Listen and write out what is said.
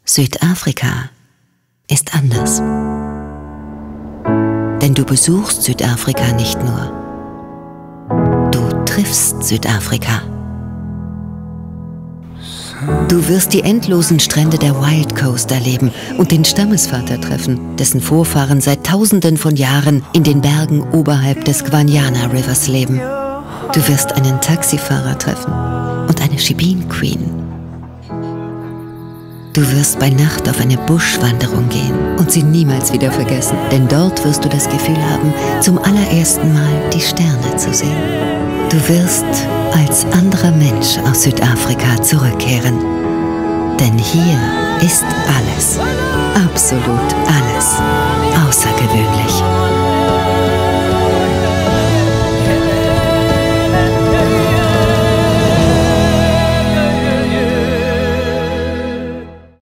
Südafrika ist anders. Denn du besuchst Südafrika nicht nur. Du triffst Südafrika. Du wirst die endlosen Strände der Wild Coast erleben und den Stammesvater treffen, dessen Vorfahren seit Tausenden von Jahren in den Bergen oberhalb des Guanyana Rivers leben. Du wirst einen Taxifahrer treffen und eine Shebeen Queen. Du wirst bei Nacht auf eine Buschwanderung gehen und sie niemals wieder vergessen, denn dort wirst du das Gefühl haben, zum allerersten Mal die Sterne zu sehen. Du wirst als anderer Mensch aus Südafrika zurückkehren. Denn hier ist alles, absolut alles, außergewöhnlich.